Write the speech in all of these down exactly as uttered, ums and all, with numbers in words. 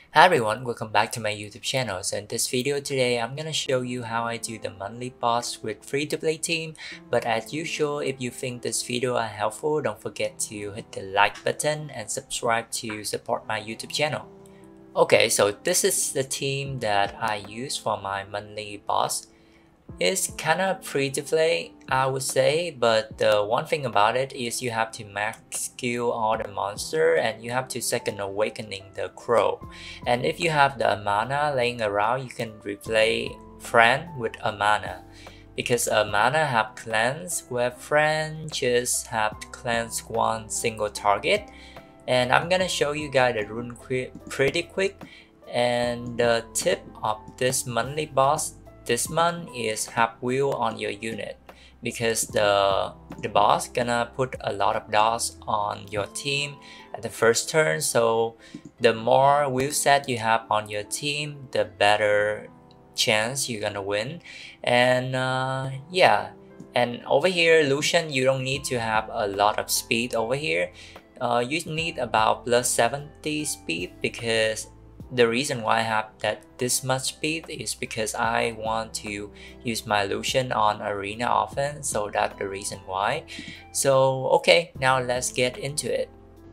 Hi everyone, welcome back to my YouTube channel. So in this video today, I'm gonna show you how I do the monthly boss with free-to-play team. But as usual, if you think this video are helpful, don't forget to hit the like button and subscribe to support my YouTube channel. Okay, so this is the team that I use for my monthly boss. It's kind of free to play, I would say, but the one thing about it is you have to max skill all the monster and you have to second awakening the crow. And if you have the mana laying around, you can replay friend with a mana. Because a mana have cleanse, where friend just have to cleanse one single target. And I'm gonna show you guys the rune qu pretty quick. And the tip of this monthly boss this month is have wheel on your unit, because the the boss gonna put a lot of dots on your team at the first turn. So the more wheel set you have on your team, the better chance you're gonna win. And uh, yeah, and over here Lucian, you don't need to have a lot of speed over here. Uh, you need about plus seventy speed, because the reason why I have that this much speed is because I want to use my Lucian on arena often, so that's the reason why. So okay, now let's get into it.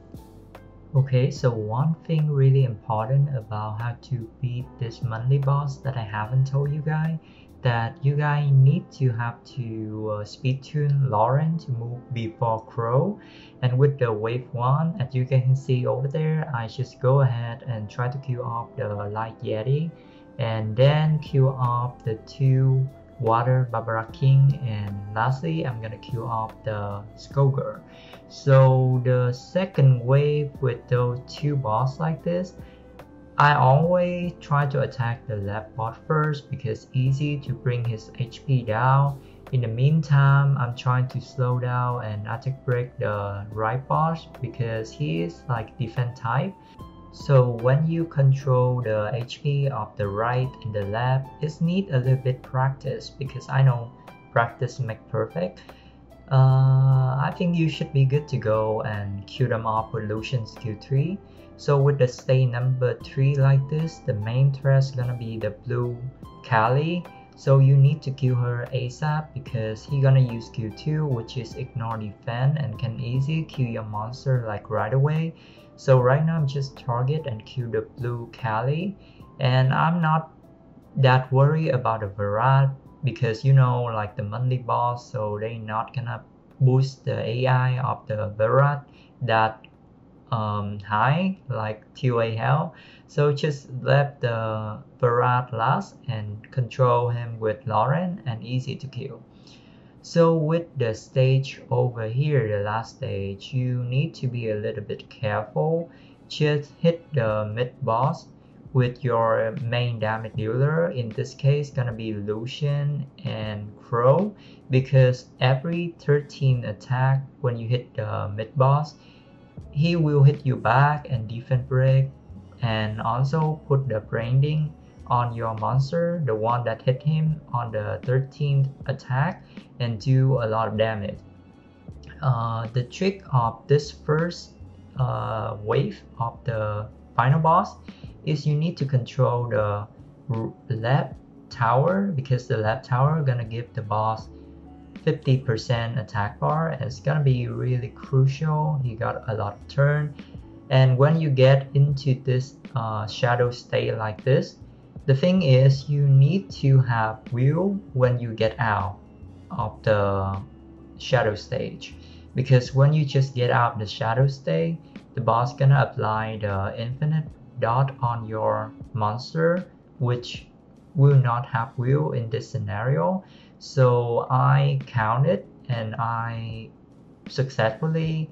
Okay, so one thing really important about how to beat this monthly boss that I haven't told you guys, that you guys need to have to uh, speed tune Lauren to move before Crow. And with the wave one, as you can see over there, I just go ahead and try to kill off the Light Yeti and then kill off the two Water Barbara King, and lastly I'm gonna kill off the Skullgirl. So the second wave with those two boss like this, I always try to attack the left bot first because it's easy to bring his H P down. In the meantime, I'm trying to slow down and attack break the right boss because he is like defense type. So when you control the H P of the right and the left, it needs a little bit practice, because I know practice makes perfect. Uh, I think you should be good to go and kill them off with Lucian's Q three. So with the stage number three like this, the main threat is gonna be the blue Kali. So you need to kill her ASAP because he gonna use Q two, which is ignore defense and can easily kill your monster like right away. So right now I'm just target and kill the blue Kali, and I'm not that worried about the Virat because you know like the monthly boss, so they not gonna boost the A I of the Virat that um, high like T O A hell. So just let the Virat last and control him with Lauren and easy to kill. So with the stage over here, the last stage, you need to be a little bit careful. Just hit the mid boss with your main damage dealer. In this case gonna be Lucian and Crow, because every thirteen attack when you hit the mid boss, he will hit you back and defense break, and also put the branding on your monster, the one that hit him on the thirteenth attack, and do a lot of damage. Uh, the trick of this first uh, wave of the final boss is you need to control the left tower, because the left tower gonna give the boss fifty percent attack bar, and it's gonna be really crucial. He got a lot of turn, and when you get into this uh, shadow state like this, the thing is you need to have wheel when you get out of the shadow stage, because when you just get out of the shadow state, the boss gonna apply the infinite dot on your monster, which will not have wheel in this scenario. So I counted and I successfully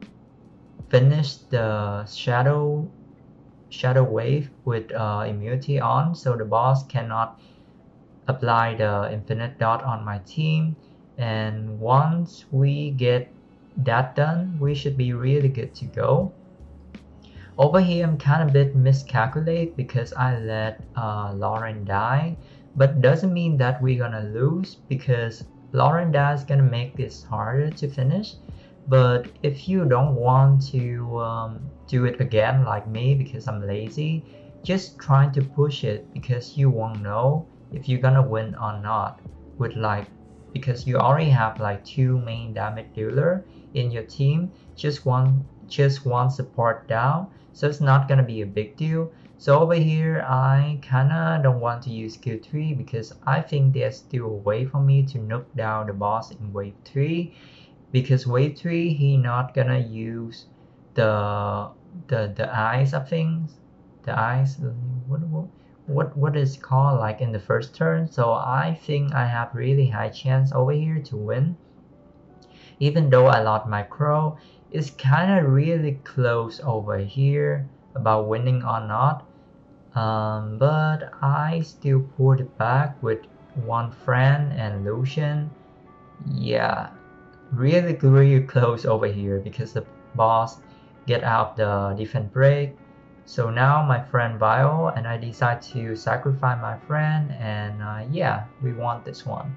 finished the shadow shadow wave with uh, immunity on, so the boss cannot apply the infinite dot on my team. And once we get that done, we should be really good to go. Over here I'm kind of a bit miscalculate because I let uh, Lauren die, but doesn't mean that we're gonna lose, because Lauren die is gonna make this harder to finish. But if you don't want to um, do it again like me because I'm lazy, just trying to push it because you won't know if you're gonna win or not with like, because you already have like two main damage dealer in your team, just one just one support down, so it's not gonna be a big deal. So over here I kinda don't want to use skill three because I think there's still a way for me to knock down the boss in wave three, because wave three he not gonna use the the the eyes of things, the eyes, what what what what is called like in the first turn. So I think I have really high chance over here to win, even though I lost my crow. It's kind of really close over here about winning or not, um, but I still pulled it back with one friend and Lucian. Yeah, really really close over here because the boss get out the defense break. So now my friend Bio and I decide to sacrifice my friend, and uh, yeah, we want this one.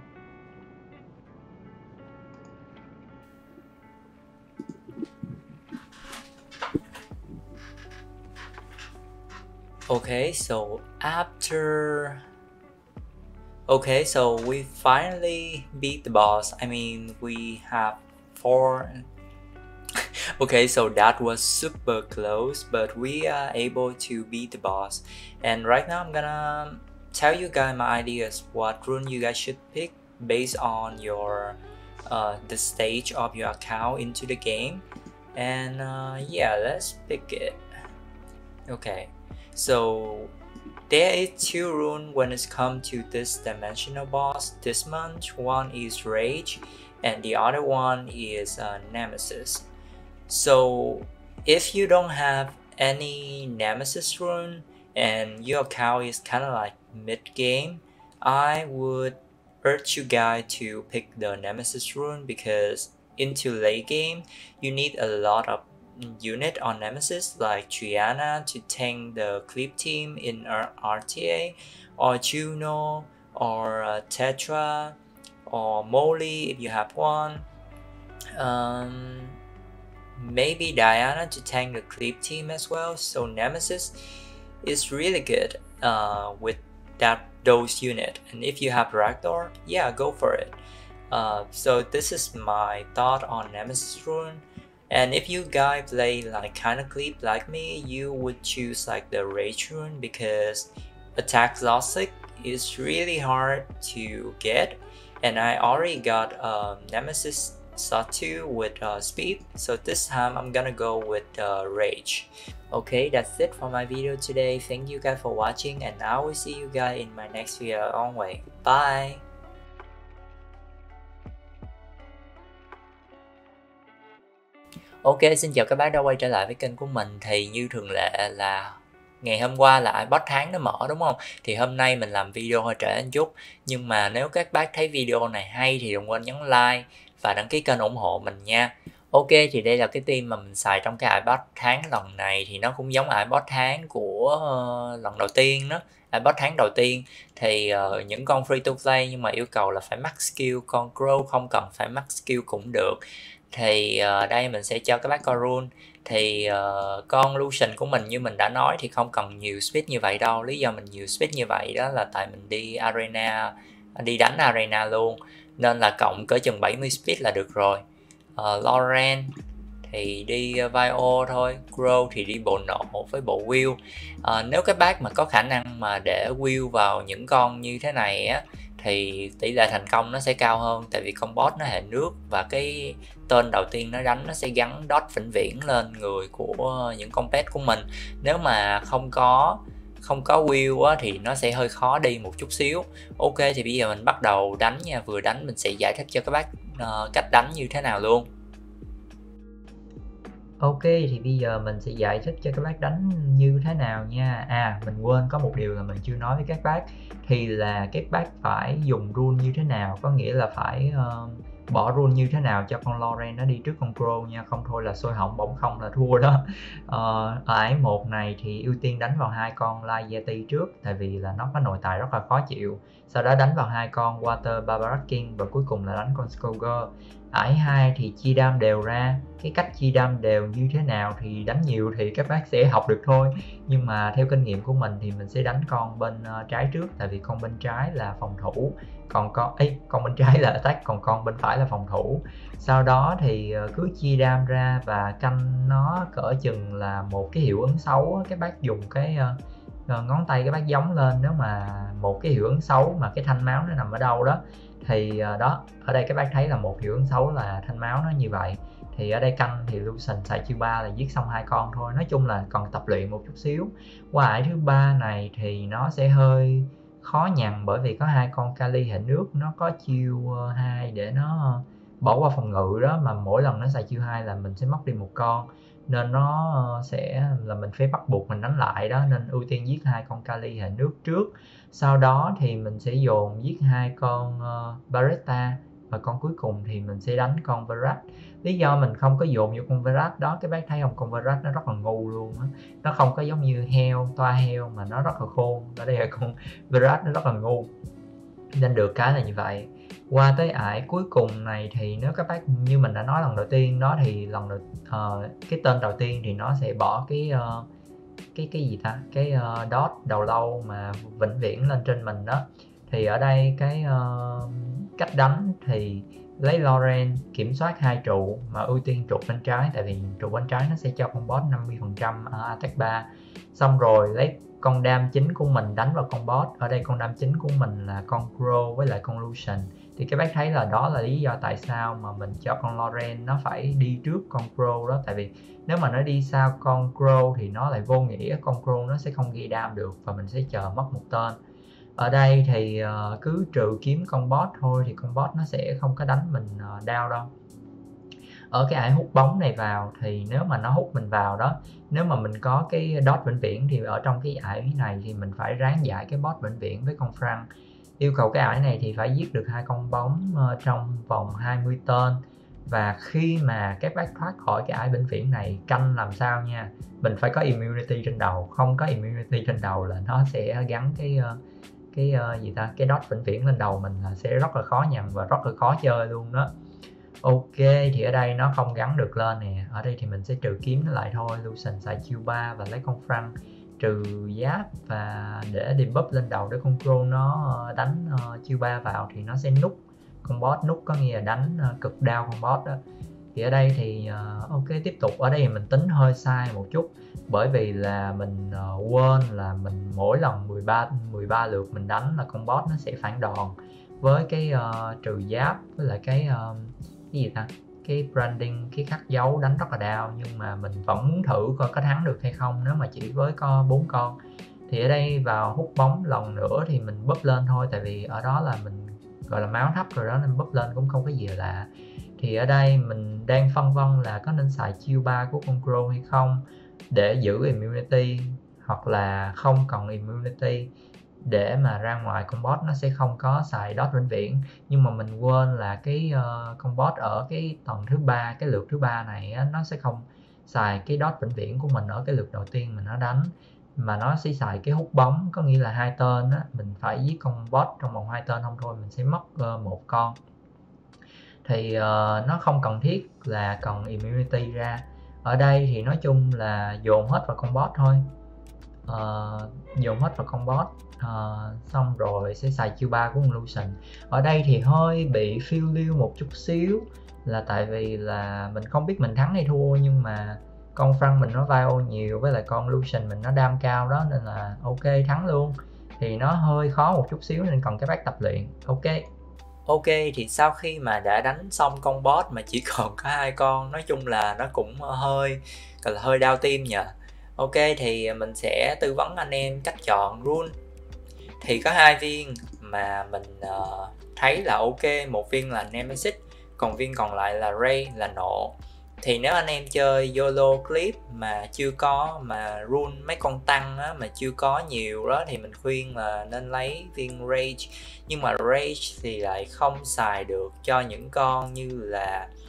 Okay, so after okay, so we finally beat the boss. I mean, we have four. Okay, so that was super close, but we are able to beat the boss. And right now I'm gonna tell you guys my ideas what rune you guys should pick based on your uh, the stage of your account into the game. And uh, yeah, let's pick it. Okay, so there is two runes when it comes to this dimensional boss this month. One is Rage and the other one is uh, Nemesis. So if you don't have any Nemesis rune and your account is kind of like mid-game, I would urge you guys to pick the Nemesis rune, because into late game you need a lot of unit on Nemesis like Triana to tank the creep team in R T A, or Juno, or uh, Tetra, or Molly if you have one. Um, maybe Diana to tank the creep team as well. So Nemesis is really good uh, with that those unit, and if you have Ragdoll, yeah, go for it. Uh, so this is my thought on Nemesis rune. And if you guys play like kind of creep like me, you would choose like the Rage rune, because attack Logic is really hard to get, and I already got um, Nemesis slot two with uh, speed, so this time I'm gonna go with uh, Rage. Okay, that's it for my video today. Thank you guys for watching, and I will see you guys in my next video only. Bye. Ok, xin chào các bác đã quay trở lại với kênh của mình. Thì như thường lệ là ngày hôm qua là iBot tháng nó mở đúng không? Thì hôm nay mình làm video hơi trễ một chút. Nhưng mà nếu các bác thấy video này hay thì đừng quên nhấn like và đăng ký kênh ủng hộ mình nha. Ok, thì đây là cái team mà mình xài trong cái iBot tháng lần này. Thì nó cũng giống iBot tháng của uh, lần đầu tiên đó. iBot tháng đầu tiên thì uh, những con free to play nhưng mà yêu cầu là phải max skill. Con Crow không cần phải max skill cũng được. Thì uh, đây mình sẽ cho các bác coi rune. Thì uh, con Lucian của mình như mình đã nói thì không cần nhiều speed như vậy đâu. Lý do mình nhiều speed như vậy đó là tại mình đi arena, đi đánh arena luôn, nên là cộng cỡ chừng bảy mươi speed là được rồi. uh, Lauren thì đi Vio thôi, Crow thì đi bộ nộ với bộ Will. uh, Nếu các bác mà có khả năng mà để Will vào những con như thế này á thì tỷ lệ thành công nó sẽ cao hơn, tại vì con boss nó hệ nước và cái tên đầu tiên nó đánh nó sẽ gắn dot vĩnh viễn lên người của những con pet của mình. Nếu mà không có không có Will á, thì nó sẽ hơi khó đi một chút xíu. Ok, thì bây giờ mình bắt đầu đánh nha. Vừa đánh mình sẽ giải thích cho các bác uh, cách đánh như thế nào luôn. Ok, thì bây giờ mình sẽ giải thích cho các bác đánh như thế nào nha. À, mình quên có một điều là mình chưa nói với các bác, thì là các bác phải dùng rune như thế nào, có nghĩa là phải uh, bỏ rune như thế nào cho con Lauren nó đi trước con Crow nha, không thôi là sôi hỏng bỏng không là thua đó. Uh, ở ải một này thì ưu tiên đánh vào hai con Light Yeti trước, tại vì là nó có nội tại rất là khó chịu. Sau đó đánh vào hai con Water Barbaric King và cuối cùng là đánh con Scourge. ải hai thì chia đam đều ra. Cái cách chia đam đều như thế nào thì đánh nhiều thì các bác sẽ học được thôi, nhưng mà theo kinh nghiệm của mình thì mình sẽ đánh con bên uh, trái trước, tại vì con bên trái là phòng thủ, còn con ấy con bên trái là attack, còn con bên phải là phòng thủ. Sau đó thì uh, cứ chia đam ra và canh nó cỡ chừng là một cái hiệu ứng xấu. Các bác dùng cái uh, ngón tay các bác giống lên, nếu mà một cái hiệu ứng xấu mà cái thanh máu nó nằm ở đâu đó thì đó, ở đây các bác thấy là một hiệu ứng xấu là thanh máu nó như vậy. Thì ở đây canh thì Lucian xài chiêu ba là giết xong hai con thôi, nói chung là còn tập luyện một chút xíu. Qua ải thứ ba này thì nó sẽ hơi khó nhằn, bởi vì có hai con Kali hệ nước, nó có chiêu hai để nó bỏ qua phòng ngự đó, mà mỗi lần nó xài chiêu hai là mình sẽ mất đi một con, nên nó sẽ là mình phải bắt buộc mình đánh lại đó, nên ưu tiên giết hai con Kali hệ nước trước. Sau đó thì mình sẽ dồn giết hai con uh, Baretta, và con cuối cùng thì mình sẽ đánh con Verat. Lý do mình không có dồn vô con Verat đó, các bác thấy không, con Verat nó rất là ngu luôn á, nó không có giống như heo, toa heo mà nó rất là khôn. Ở đây là con Verat nó rất là ngu, nên được cái là như vậy. Qua tới ải cuối cùng này thì nếu các bác như mình đã nói lần đầu tiên đó, thì lần đầu uh, cái tên đầu tiên thì nó sẽ bỏ cái uh, cái cái gì ta, cái uh, dot đầu lâu mà vĩnh viễn lên trên mình đó. Thì ở đây cái uh, cách đánh thì lấy Loren kiểm soát hai trụ mà ưu tiên trụ bên trái, tại vì trụ bên trái nó sẽ cho con boss năm mươi phần trăm uh, attack ba. Xong rồi lấy con đam chính của mình đánh vào con boss. Ở đây con đam chính của mình là con Crow với lại con Lucian. Thì các bác thấy là đó là lý do tại sao mà mình cho con Loren nó phải đi trước con Crow đó, tại vì nếu mà nó đi sau con Crow thì nó lại vô nghĩa, con Crow nó sẽ không gây đam được và mình sẽ chờ mất một tên. Ở đây thì uh, cứ trừ kiếm con boss thôi thì con boss nó sẽ không có đánh mình uh, down đâu. Ở cái ải hút bóng này vào thì nếu mà nó hút mình vào đó, nếu mà mình có cái dot vĩnh viễn thì ở trong cái ải này thì mình phải ráng giải cái boss vĩnh viễn với con Frank. Yêu cầu cái ải này thì phải giết được hai con bóng uh, trong vòng hai mươi tên. Và khi mà các bác thoát khỏi cái ải vĩnh viễn này, canh làm sao nha, mình phải có immunity trên đầu. Không có immunity trên đầu là nó sẽ gắn cái uh, cái uh, gì ta, cái dot vĩnh viễn lên đầu mình là sẽ rất là khó nhằn và rất là khó chơi luôn đó. Ok, thì ở đây nó không gắn được lên nè. Ở đây thì mình sẽ trừ kiếm nó lại thôi. Lucian xài chiêu ba và lấy con Frank trừ giáp và để debuff lên đầu để con Crow nó đánh uh, chiêu ba vào thì nó sẽ nút con boss. Nút có nghĩa là đánh uh, cực đau con boss đó. Thì ở đây thì uh, ok, tiếp tục. Ở đây thì mình tính hơi sai một chút, bởi vì là mình uh, quên là mình mỗi lần mười ba lượt mình đánh là con boss nó sẽ phản đòn với cái uh, trừ giáp với lại cái uh, cái gì ta, cái branding, cái khắc dấu đánh rất là đau. Nhưng mà mình vẫn muốn thử coi có thắng được hay không nếu mà chỉ với có bốn con. Thì ở đây vào hút bóng lần nữa thì mình búp lên thôi, tại vì ở đó là mình gọi là máu thấp rồi đó, nên búp lên cũng không có gì lạ. Thì ở đây mình đang phân vân là có nên xài chiêu ba của con Crow hay không để giữ immunity, hoặc là không cần immunity để mà ra ngoài con boss nó sẽ không có xài dot vĩnh viễn. Nhưng mà mình quên là cái uh, con boss ở cái tầng thứ ba, cái lượt thứ ba này á, nó sẽ không xài cái dot vĩnh viễn của mình ở cái lượt đầu tiên mình nó đánh, mà nó sẽ xài cái hút bóng, có nghĩa là hai tên á, mình phải giết con boss trong vòng hai tên, không thôi mình sẽ mất uh, một con. Thì uh, nó không cần thiết là cần immunity ra. Ở đây thì nói chung là dồn hết vào con boss thôi. Uh, dồn hết vào con boss uh, xong rồi sẽ xài chiêu ba của con Lucian. Ở đây thì hơi bị phiêu lưu một chút xíu, là tại vì là mình không biết mình thắng hay thua, nhưng mà con Frank mình nó vio nhiều với lại con Lucian mình nó đam cao đó, nên là ok thắng luôn. Thì nó hơi khó một chút xíu nên cần các bác tập luyện. Ok. Ok, thì sau khi mà đã đánh xong con boss mà chỉ còn có hai con, nói chung là nó cũng hơi gọi là hơi đau tim nhờ. Ok, thì mình sẽ tư vấn anh em cách chọn rune. Thì có hai viên mà mình uh, thấy là ok, một viên là Nemesis, còn viên còn lại là Ray, là nộ. Thì nếu anh em chơi YOLO clip mà chưa có, mà rune mấy con tăng á, mà chưa có nhiều đó, thì mình khuyên là nên lấy viên Rage. Nhưng mà Rage thì lại không xài được cho những con như là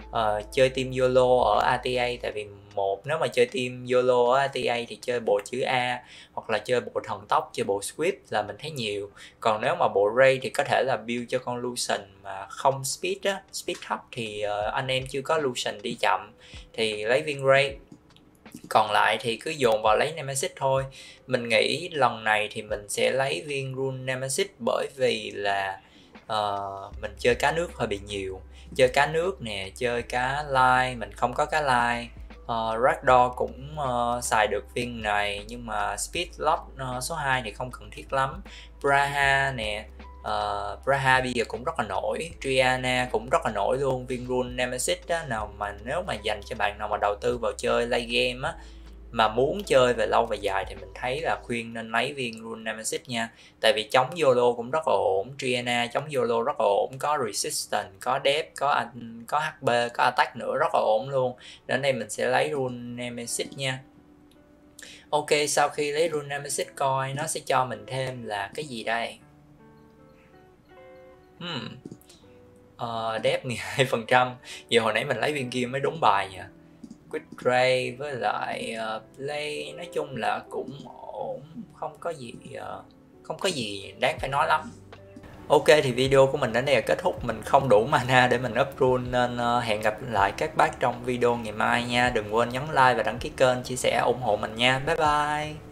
uh, chơi team YOLO ở a tê a, tại vì một nếu mà chơi team YOLO ở a tê a thì chơi bộ chữ A hoặc là chơi bộ thần tốc, chơi bộ Swift là mình thấy nhiều. Còn nếu mà bộ Ray thì có thể là build cho con Lucian mà không speed á, speed thấp thì uh, anh em chưa có Lucian đi chậm thì lấy viên Ray. Còn lại thì cứ dồn vào lấy Nemesis thôi. Mình nghĩ lần này thì mình sẽ lấy viên Rune Nemesis, bởi vì là uh, mình chơi cá nước hơi bị nhiều. Chơi cá nước nè, chơi cá lai, mình không có cá lai. uh, Ragdoll cũng uh, xài được viên này, nhưng mà Speed Lock uh, số hai thì không cần thiết lắm. Braha nè, Uh, Braha bây giờ cũng rất là nổi, Triana cũng rất là nổi luôn. Viên Rune Nemesis á, nào mà nếu mà dành cho bạn nào mà đầu tư vào chơi late game á, mà muốn chơi về lâu về dài thì mình thấy là khuyên nên lấy viên Rune Nemesis nha. Tại vì chống YOLO cũng rất là ổn, Triana chống YOLO rất là ổn, có Resistance, có Depth, có có hát pê, có Attack nữa, rất là ổn luôn. Đến đây mình sẽ lấy Rune Nemesis nha. Ok, sau khi lấy Rune Nemesis coi nó sẽ cho mình thêm là cái gì đây? Hmm. Uh, Depth mười hai phần trăm. Giờ hồi nãy mình lấy viên kia mới đúng bài nha. Quick Ray với lại uh, Play nói chung là cũng ổn, không có gì uh, không có gì đáng phải nói lắm. Ok, thì video của mình đến đây là kết thúc. Mình không đủ mana để mình up rune nên uh, hẹn gặp lại các bác trong video ngày mai nha. Đừng quên nhấn like và đăng ký kênh, chia sẻ ủng hộ mình nha. Bye bye.